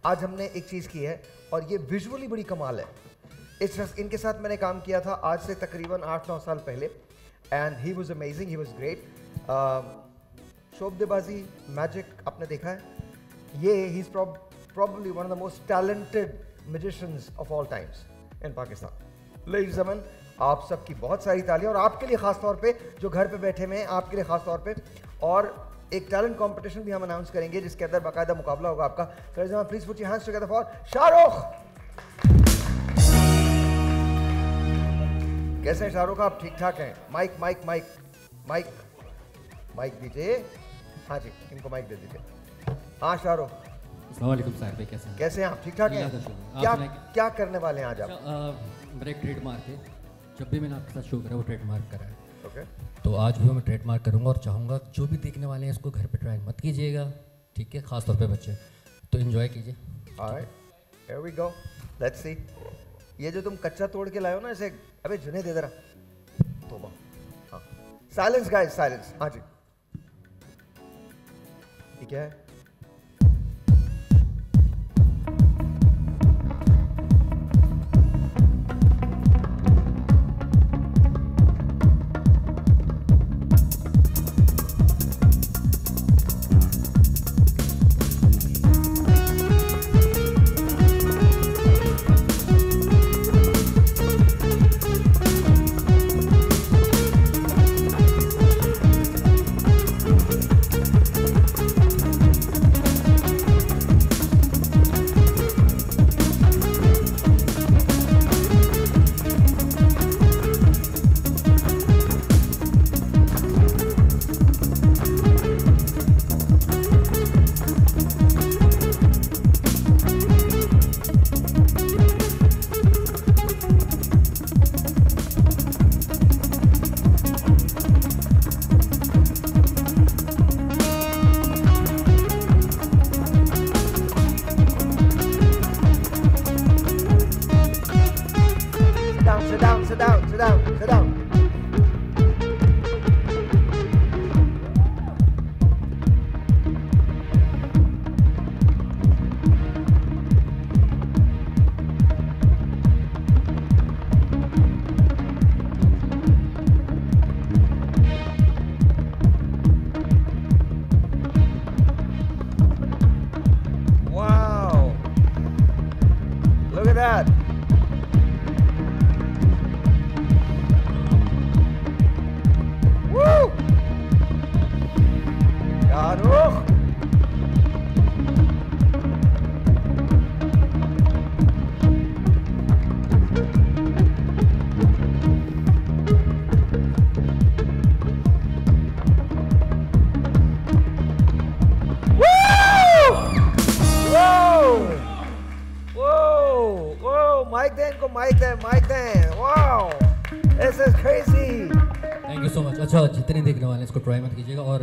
आज हमने एक चीज़ की है और ये विजुअली बड़ी कमाल है। इनके साथ मैंने काम किया था आज से तकरीबन 8-9 साल पहले and he was amazing, he was great. शोबदेबाजी मैजिक आपने देखा है, ये he is probably one of the most talented magicians of all times in Pakistan. Ladies and gentlemen, आप सबकी बहुत सारी तालियां और आपके लिए खास तौर पे जो घर पे बैठे हुए हैं आपके लिए खास तौर पे। और एक टैलेंट कंपटीशन भी हम अनाउंस करेंगे जिसके अंदर बाकायदा मुकाबला होगा आपका। Please put your hands together for Shahrukh. कैसे हैं शाहरुख, आप ठीक ठाक हैं? Mic mic mic mic mic दीजिए। हाँ जी, इनको माइक दे दीजिए। हाँ शाहरुख, अस्सलाम वालेकुम साहिब भाई, कैसे हैं? कैसे हैं आप? ठीक ठाक हैं? क्या करने वाले हैं आज आप? मेरा एक ट्रेडमार्क है, जब भी मैंने आपके साथ शो करा वो ट्रेडमार्क करा है। ओके, तो आज भी मैं ट्रेडमार्क करूंगा और चाहूँगा जो भी देखने वाले हैं इसको घर पे ट्राई मत कीजिएगा, ठीक है? खास तौर पे बच्चे, तो एंजॉय कीजिए। Alright, here we go, let's see. ये जो तुम कच्चा तोड़ के लाए हो ना इसे, अबे जुने दे जरा। तोबा। हाँ, साइलेंस गाइस, साइलेंस। हाँ जी, ये क्या है? जितने देखने वाले इसको ट्राई मत कीजिएगा। और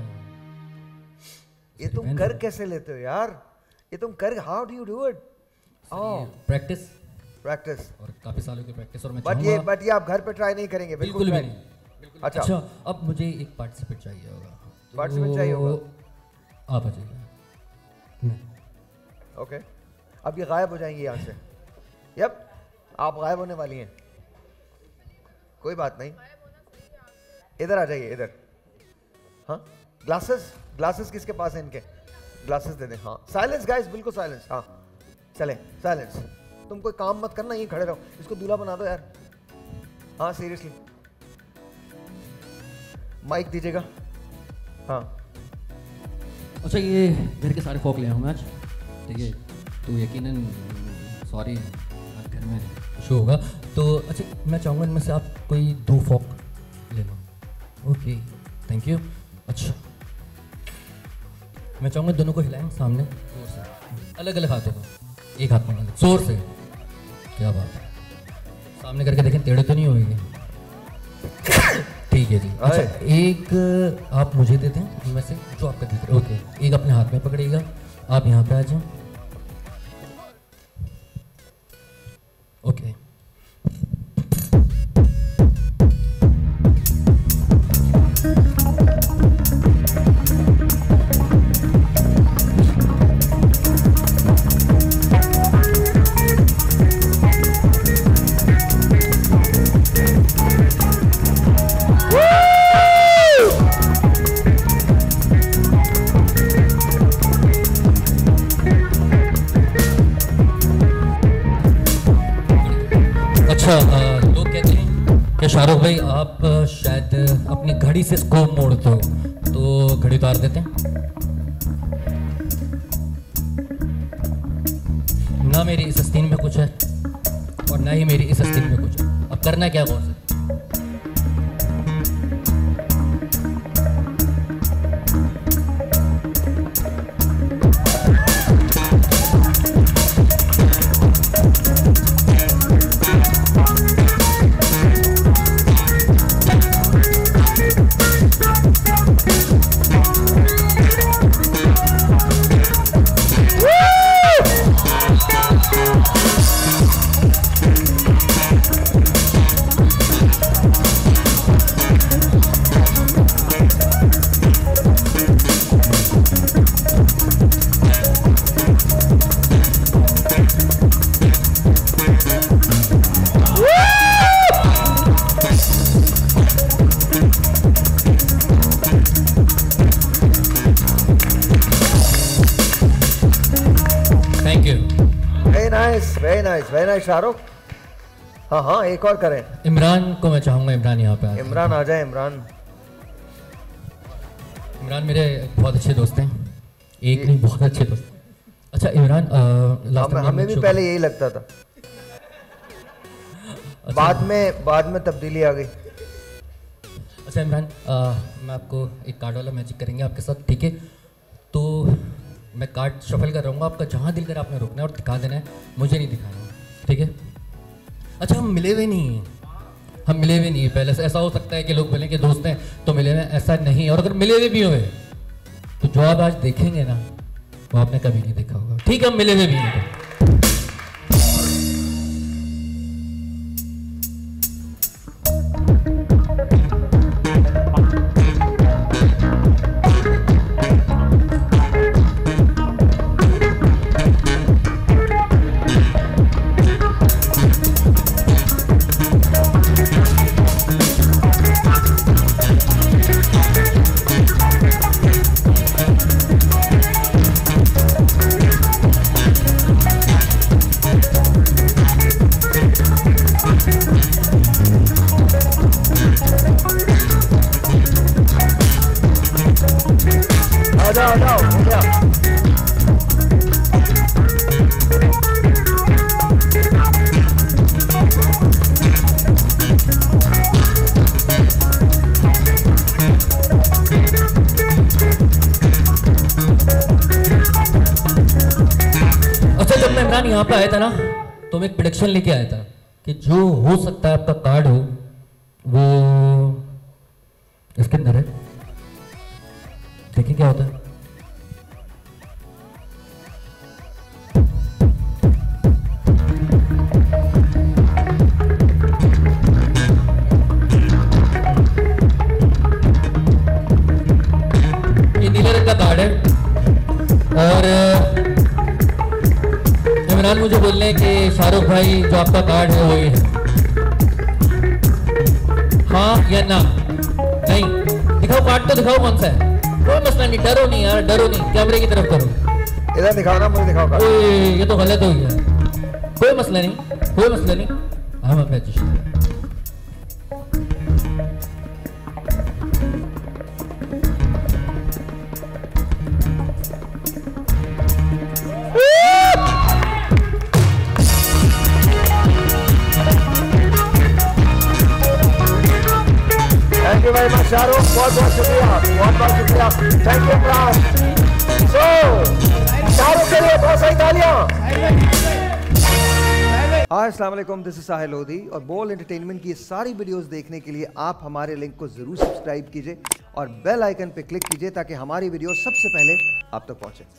ये तुम कर कैसे लेते हो यार? ये तुम कर, how do you do it? Practice practice और काफी सालों की प्रैक्टिस। और मैं बट ये आप घर पे ट्राई नहीं करेंगे? बिल्कुल भी नहीं। अच्छा, अब मुझे एक पार्टिसिपेट चाहिए होगा। पार्टिसिपेट चाहिए होगा? आप आ जाइए। ओके, अब ये गायब हो जाएंगे यहाँ से। यप, आप गायब होने वाली हैं। कोई बात नहीं, इधर आ जाइए, इधर। हाँ, ग्लासेस किसके पास है? इनके ग्लासेस दे दें। हाँ, साइलेंस गाइस, बिल्कुल साइलेंस। हाँ चलें, साइलेंस। तुम कोई काम मत करना, यहीं खड़े रहो। इसको दूल्हा बना दो यार। हाँ सीरियसली, माइक दीजिएगा। हाँ अच्छा, ये घर के सारे फोक ले आऊँ मैं आज, ठीक है? तो यकीनन सॉरी घर में शो होगा, तो अच्छा मैं चाहूँगा इनमें से आप कोई 2 फोक ले लो। Okay, thank you. अच्छा, मैं चाहूँगा दोनों को हिलाएं सामने, जोर से, अलग अलग हाथों को, एक हाथ में जोर से। क्या बात है, सामने करके देखें, टेढ़े तो नहीं होंगे? ठीक है जी। अच्छा, एक आप मुझे देते हैं इनमें से जो आपका दिख रहा है। ओके, एक अपने हाथ में पकड़िएगा, आप यहाँ पे आ जाएं। ओके, शाहरुख भाई आप शायद अपनी घड़ी से स्कोप मोड़ते हो, तो घड़ी उतार देते हैं। ना मेरी इस आस्तीन में कुछ है और ना ही मेरी इस आस्तीन में कुछ है। अब करना क्या कौन सा? Very nice Shahrukh. हाँ हाँ, एक और करें। इमरान को मैं चाहूंगा, इमरान यहाँ पे इमरान आ जाए। इमरान मेरे बहुत अच्छे दोस्त हैं, एक नहीं बहुत अच्छे दोस्त। अच्छा इमरान, हमें भी पहले यही लगता था। अच्छा, बाद में तब्दीली आ गई। अच्छा इमरान, मैं आपको एक कार्ड वाला मैजिक करेंगे आपके साथ, ठीक है? तो मैं कार्ड शफल कर रहा हूँ, आपका जहाँ दिल कर आपने रुकना है और दिखा देना है, मुझे नहीं दिखाना, ठीक है? अच्छा हम मिले हुए नहीं हैं, हम मिले हुए नहीं हैं पहले से। ऐसा हो सकता है कि लोग बोलें कि दोस्त हैं तो मिले हुए, ऐसा नहीं। और अगर मिले हुए भी हुए तो जो आप आज देखेंगे ना वो आपने कभी नहीं देखा होगा, ठीक है? हम मिले हुए भी हैं। यहाँ पे आया था ना तो मैं एक प्रेडिक्शन लेके आया था कि जो हो सकता है आपका कार्ड हो वो इसके अंदर है। देखिए क्या होता है। ये नीले रंग का कार्ड है और इमरान मुझे बोलने कि शाहरुख भाई जो आपका कार्ड है वही है, हाँ या ना? नहीं, दिखाओ कार्ड तो दिखाओ कौन सा है। कोई मसला नहीं, डरो नहीं यार, डरो नहीं, कैमरे की तरफ करो। इधर दिखाओ ना, मुझे दिखाओ कार्ड। ये तो गलत हो गया। कोई मसला नहीं, कोई मसला नहीं, हम अपने adjust. Thank you very much Shahrukh, बहुत बहुत शुक्रिया, बहुत बहुत शुक्रिया। Thank you Imran. So Shahrukh के लिए बहुत सारी तालियां। हाय अस्सलाम वालेकुम, दिस इज साहिल लोधी और बोल एंटरटेनमेंट की सारी वीडियोस देखने के लिए आप हमारे लिंक को जरूर सब्सक्राइब कीजिए और बेल आइकन पे क्लिक कीजिए ताकि हमारी वीडियो सबसे पहले आप तक पहुंचे।